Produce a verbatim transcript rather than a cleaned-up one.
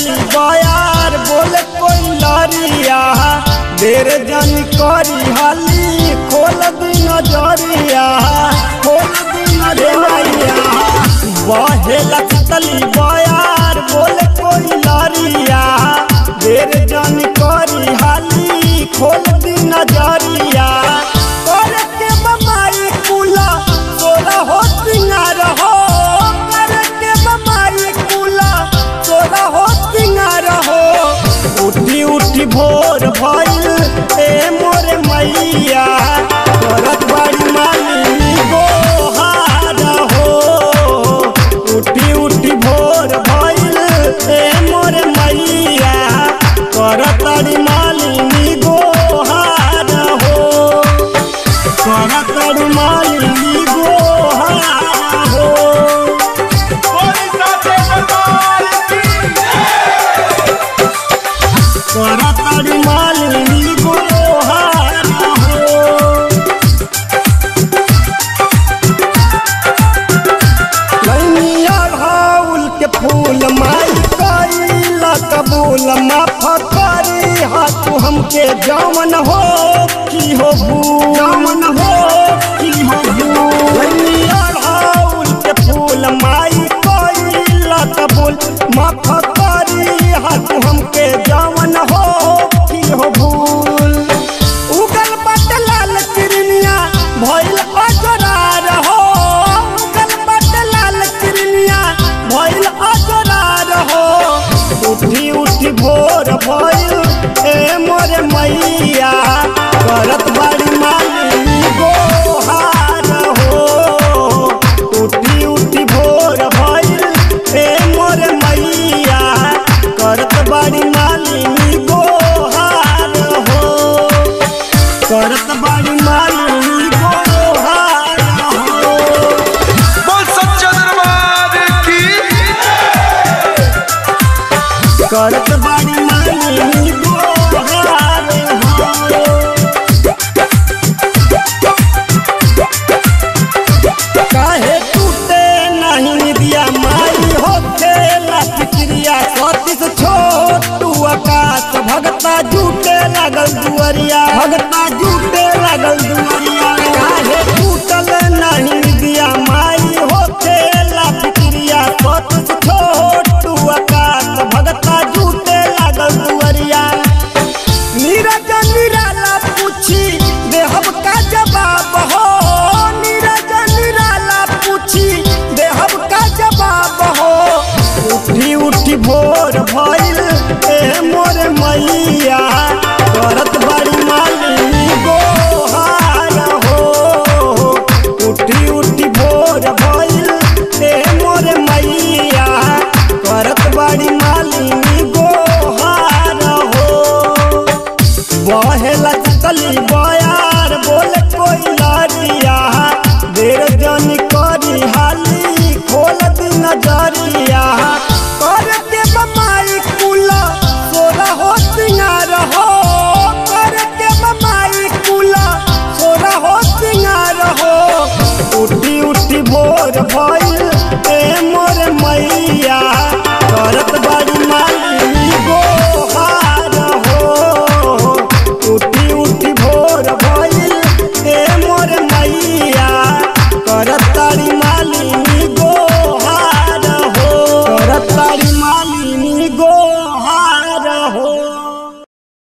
चली बयार बोले कोई लरिया देर जन करी हाली खोल दी नजरिया खोल दी नजरिया बहेला चली बयार बोले कोई लरिया देर जन करी हाली खोल दी नजरिया कर के बमाई कुला तोरा हो सिंगार हो कर के बमाई कुला तोरा हो सिंगार हो उठी उठी भोर भइल ए मोर मैया करत बड़ी मानी गोहार हो उठी उठी भोर भइल ए मोर मैया करत बड़ी मानी गोहार हो करत बड़ी मानी गोहार हो करत मालिनी गोहार हो अड़हुल के फूल माई कैला कबूल माफ करी हाथ हमके जमन हो की हो जमन हो की हो अड़हुल के फूल माई कैला कबूल माफ करी हाथ हमके जमन हो की हो भूल उगल बट लाल किरनिया भइल अजरार हो उगल बट लाल किरनिया भइल अजरार हो उठी उठी भोर भइल ए मोरे मैया करत बड़ी मानी गोहार हो उठी उठी भोर भइल ए मोरे मैया करत बड़ी मालिनी गोहार हो करत बड़ी मालिनी गोहार हो बोल सच्चा दरबार की करत बड़ी मालिनी गोहार हो काहे टूटे नहीं दिया माई हो खेला फिक्रिया सतीस छोटू आकाश भगता झूठे लागल दुआरिया भगता झूठे लागल दुआरिया काहे टूटल नहीं दिया माई हो खेला फिक्रिया सतीस छोटू आकाश भगता झूठे लागल दुआरिया नीरज निराला पूछी देहब का जवाब हो नीरज निराला पूछी देहब का जवाब हो उठी उठी भोर भइल ए मोर मैया करत बड़ी मालिनी गोहार हो उठी उठी भोर भइल ए मोर मैया करत बड़ी मालिनी गोहार हो बहेला चली बयार बोले कोई लरिया देर जन करी हाली खोल दी नजरिया कर के बमाई कुला तोरा हो सिंगार हो कर के बमाई कुला तोरा हो सिंगार हो उठी उठी भोर भइल